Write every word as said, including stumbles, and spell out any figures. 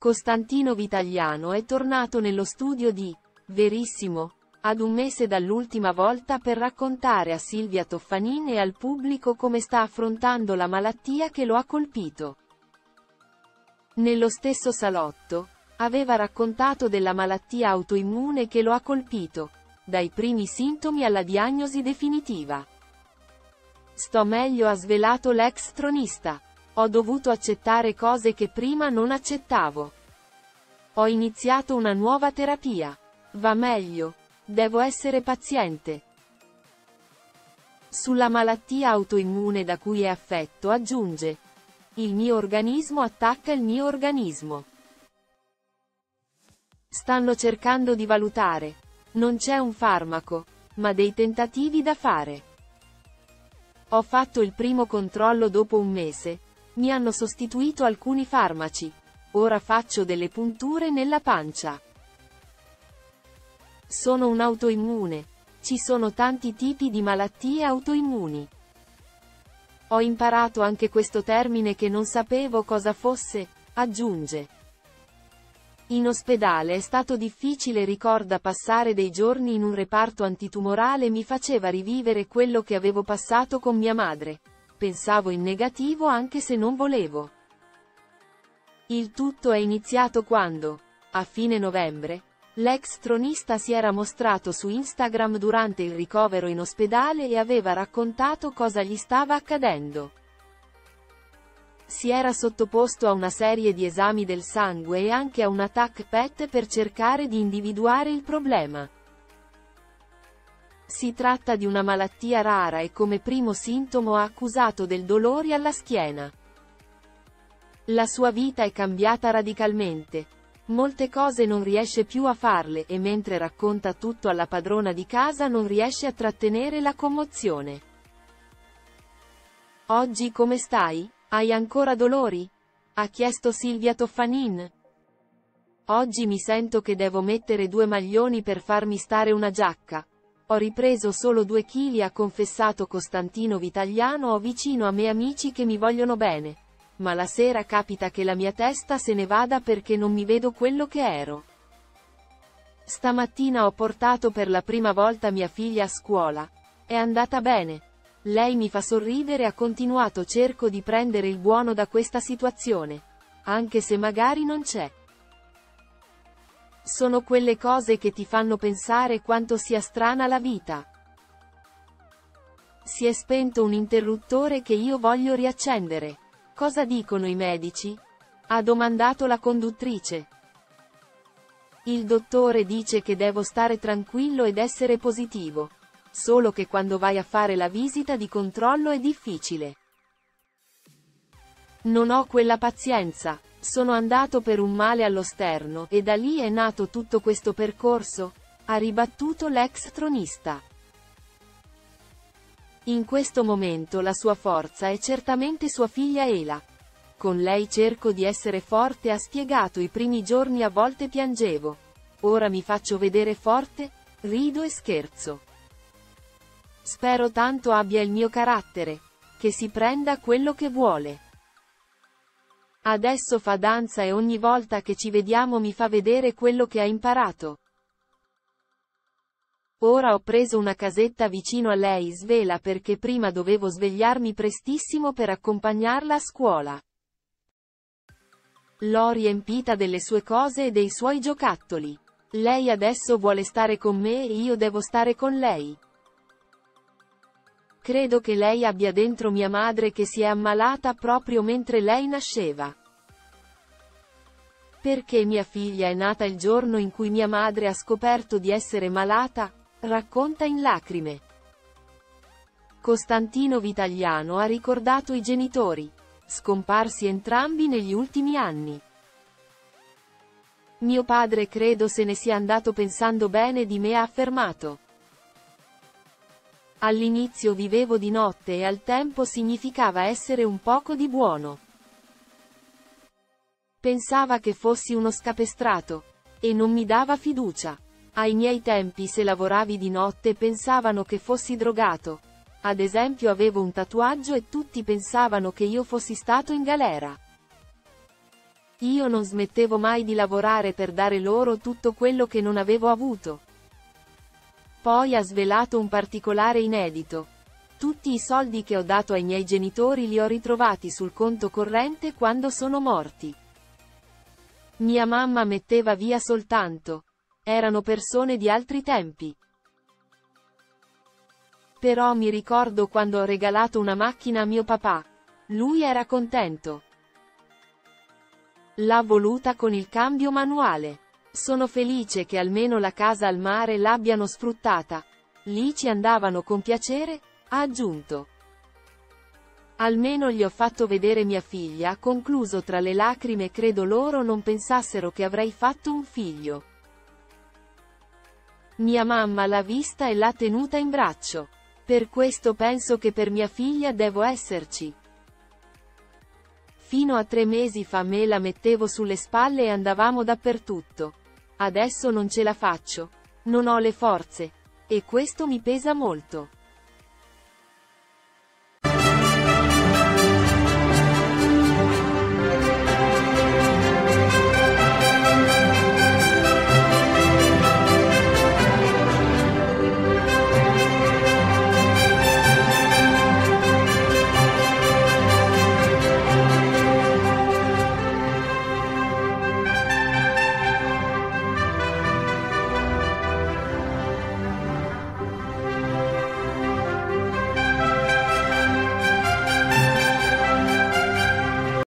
Costantino Vitagliano è tornato nello studio di Verissimo, ad un mese dall'ultima volta per raccontare a Silvia Toffanin e al pubblico come sta affrontando la malattia che lo ha colpito. Nello stesso salotto, aveva raccontato della malattia autoimmune che lo ha colpito, dai primi sintomi alla diagnosi definitiva. Sto meglio, ha svelato l'ex tronista. Ho dovuto accettare cose che prima non accettavo. Ho iniziato una nuova terapia. Va meglio. Devo essere paziente. Sulla malattia autoimmune da cui è affetto aggiunge: il mio organismo attacca il mio organismo. Stanno cercando di valutare. Non c'è un farmaco, ma dei tentativi da fare. Ho fatto il primo controllo dopo un mese. Mi hanno sostituito alcuni farmaci. Ora faccio delle punture nella pancia. Sono un autoimmune. Ci sono tanti tipi di malattie autoimmuni. Ho imparato anche questo termine che non sapevo cosa fosse, aggiunge. In ospedale è stato difficile, ricorda, passare dei giorni in un reparto antitumorale mi faceva rivivere quello che avevo passato con mia madre. Pensavo in negativo anche se non volevo. Il tutto è iniziato quando, a fine novembre, l'ex tronista si era mostrato su Instagram durante il ricovero in ospedale e aveva raccontato cosa gli stava accadendo. Si era sottoposto a una serie di esami del sangue e anche a una T A C P E T per cercare di individuare il problema. Si tratta di una malattia rara e come primo sintomo ha accusato del dolore alla schiena. La sua vita è cambiata radicalmente. Molte cose non riesce più a farle e mentre racconta tutto alla padrona di casa non riesce a trattenere la commozione. Oggi come stai? Hai ancora dolori? Ha chiesto Silvia Toffanin. Oggi mi sento che devo mettere due maglioni per farmi stare una giacca. Ho ripreso solo due chili, ha confessato Costantino Vitagliano. Ho vicino a me amici che mi vogliono bene. Ma la sera capita che la mia testa se ne vada perché non mi vedo quello che ero. Stamattina ho portato per la prima volta mia figlia a scuola. È andata bene. Lei mi fa sorridere, ha continuato. Cerco di prendere il buono da questa situazione. Anche se magari non c'è. Sono quelle cose che ti fanno pensare quanto sia strana la vita. Si è spento un interruttore che io voglio riaccendere. Cosa dicono i medici? Ha domandato la conduttrice. Il dottore dice che devo stare tranquillo ed essere positivo. Solo che quando vai a fare la visita di controllo è difficile. Non ho quella pazienza. Sono andato per un male allo sterno, e da lì è nato tutto questo percorso, ha ribattuto l'ex tronista. In questo momento la sua forza è certamente sua figlia Ela. Con lei cerco di essere forte, ha spiegato. I primi giorni a volte piangevo. Ora mi faccio vedere forte, rido e scherzo. Spero tanto abbia il mio carattere. Che si prenda quello che vuole. Adesso fa danza e ogni volta che ci vediamo mi fa vedere quello che ha imparato. Ora ho preso una casetta vicino a lei, svela, perché prima dovevo svegliarmi prestissimo per accompagnarla a scuola. L'ho riempita delle sue cose e dei suoi giocattoli. Lei adesso vuole stare con me e io devo stare con lei. Credo che lei abbia dentro mia madre che si è ammalata proprio mentre lei nasceva. Perché mia figlia è nata il giorno in cui mia madre ha scoperto di essere malata, racconta in lacrime. Costantino Vitagliano ha ricordato i genitori, scomparsi entrambi negli ultimi anni. Mio padre credo se ne sia andato pensando bene di me, ha affermato. All'inizio vivevo di notte e al tempo significava essere un poco di buono. Pensava che fossi uno scapestrato. E non mi dava fiducia. Ai miei tempi se lavoravi di notte pensavano che fossi drogato. Ad esempio avevo un tatuaggio e tutti pensavano che io fossi stato in galera. Io non smettevo mai di lavorare per dare loro tutto quello che non avevo avuto. Poi ha svelato un particolare inedito. Tutti i soldi che ho dato ai miei genitori li ho ritrovati sul conto corrente quando sono morti. Mia mamma metteva via soltanto. Erano persone di altri tempi. Però mi ricordo quando ho regalato una macchina a mio papà. Lui era contento. L'ha voluta con il cambio manuale. Sono felice che almeno la casa al mare l'abbiano sfruttata. Lì ci andavano con piacere, ha aggiunto. Almeno gli ho fatto vedere mia figlia, ha concluso tra le lacrime. Credo loro non pensassero che avrei fatto un figlio. Mia mamma l'ha vista e l'ha tenuta in braccio. Per questo penso che per mia figlia devo esserci. Fino a tre mesi fa me la mettevo sulle spalle e andavamo dappertutto. Adesso non ce la faccio. Non ho le forze. E questo mi pesa molto.